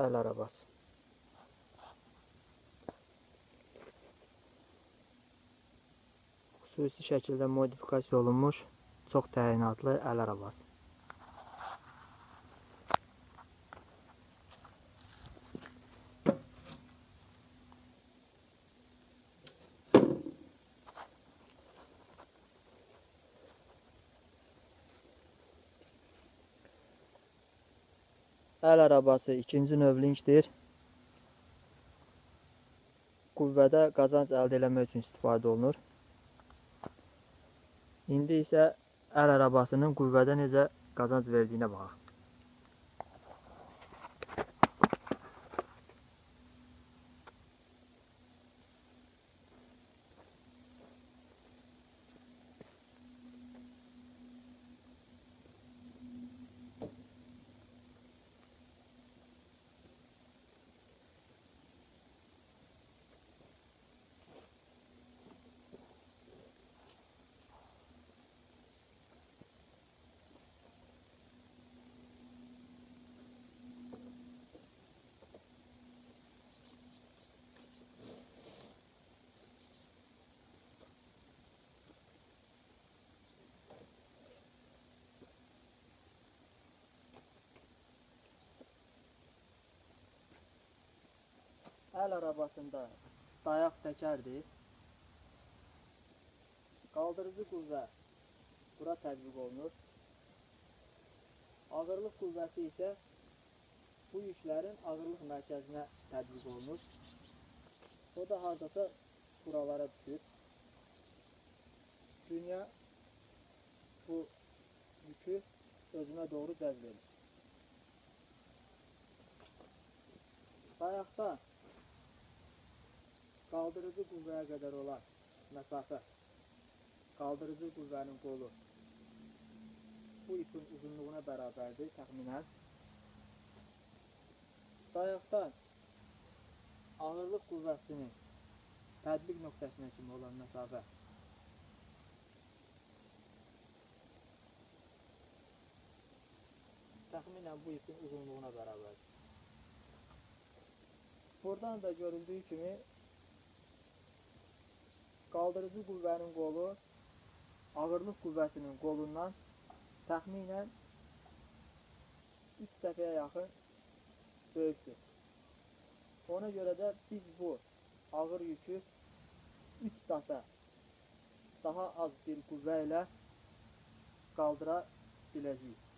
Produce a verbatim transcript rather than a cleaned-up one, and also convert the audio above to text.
əl arabası. Xüsusi şəkildə modifikasiya olunmuş çox təyinatlı əl arabası. Əl arabası ikinci növ linkdir. Qüvvədə qazanc əldə etmək üçün istifadə olunur. İndi isə əl arabasının qüvvədə necə qazanc verdiyinə baxaq. Əl arabasında dayaq təkərdir. Qaldırıcı qüvvə bura tətbiq olunur. Ağırlıq qüvvəsi isə bu yüklərin ağırlıq mərkəzinə tətbiq olunur. O da haradasa buralara düşür. Dünya bu yükü özünə doğru cəzb edir. Dayaqda qaldırıcı qüvvəyə qədər olan məsafə, qaldırıcı qüvvənin qolu bu ipin uzunluğuna bərabərdir təxminən. Dayaqdan ağırlıq qüvvəsinin tətbiq nöqtəsinə kimi olan məsafə təxminən bu ipin uzunluğuna bərabərdir. Buradan da görüldüyü kimi qaldırıcı qüvvənin qolu ağırlıq qüvvəsinin qolundan təxminən üç dəfəyə yaxın böyükdür. Ona görə də biz bu ağır yükü üç dəfə daha az bir qüvvə ilə qaldıra biləcəyik.